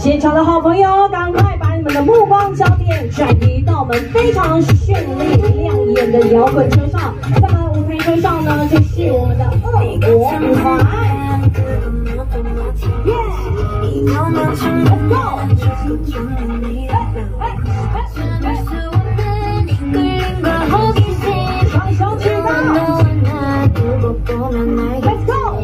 现场的好朋友，赶快把你们的目光焦点转移到我们非常绚丽亮眼的摇滚车上。在我们舞台车上呢，就是我们的恶魔舞团。Let's go！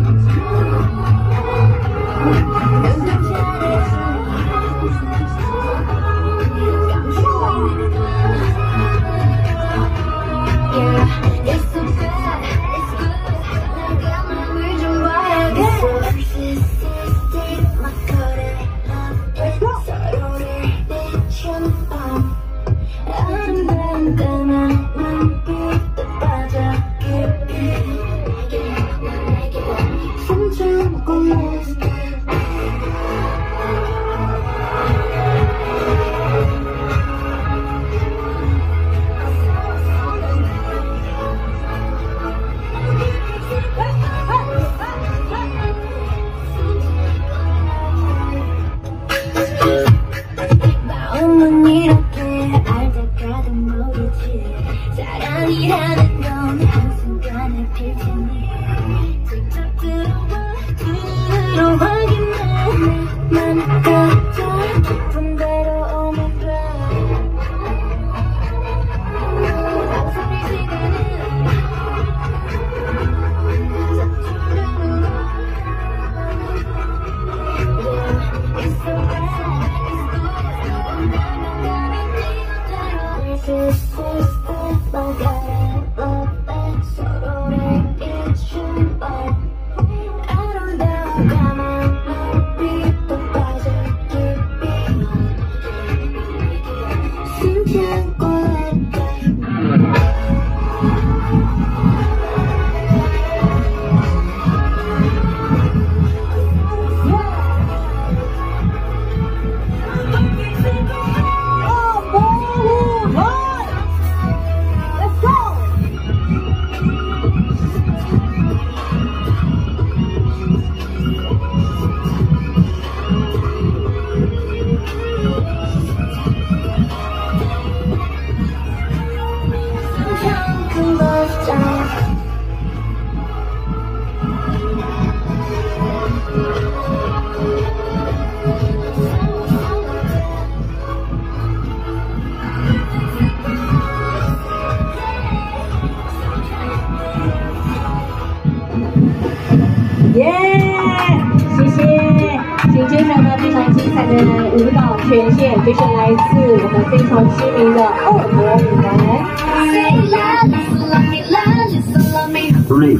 耶！谢谢。紧接着呢，非常精彩的舞蹈权限，就是来自我们非常知名的恶魔舞团。3,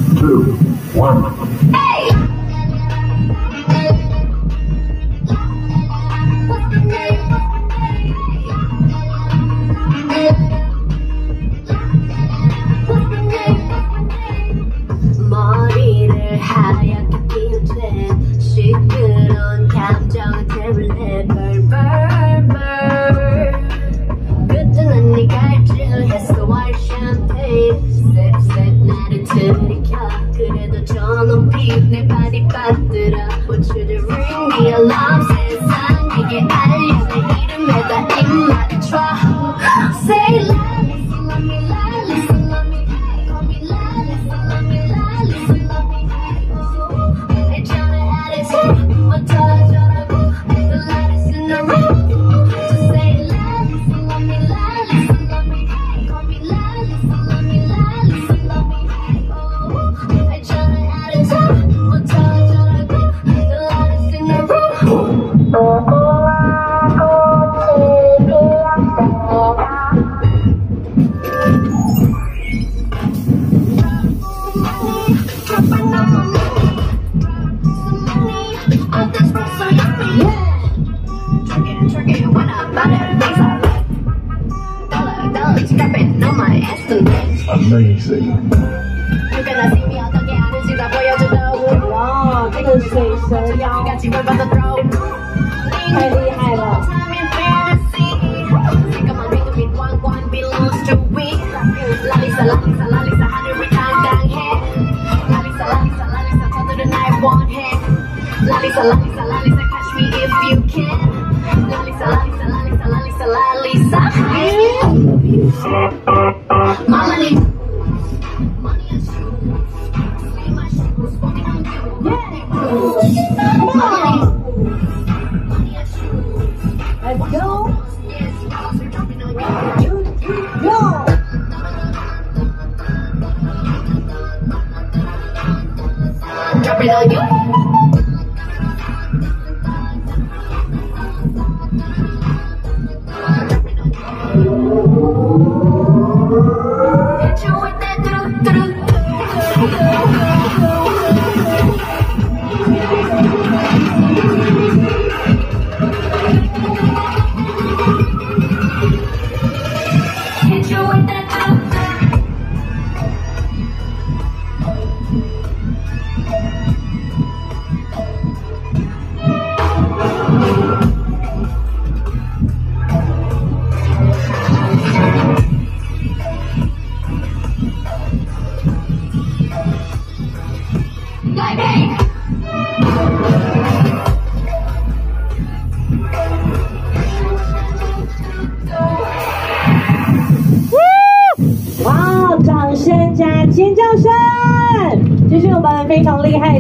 2, 1。Amazing！ 哇，这个水蛇腰太厉害了！ me if you can. Lalisa, Lalisa, Lalisa, Lalisa, Lalisa. Mama need money and shoes. See my shoes walking on you. Mama need money and shoes. Let's go. Yes, dogs are jumping on you. Go. Jumping on you. Hit you with that 뚜두뚜두. Hit you with that 뚜두뚜du. BLACKPINK. 哇，掌声加尖叫声！这是我们非常厉害的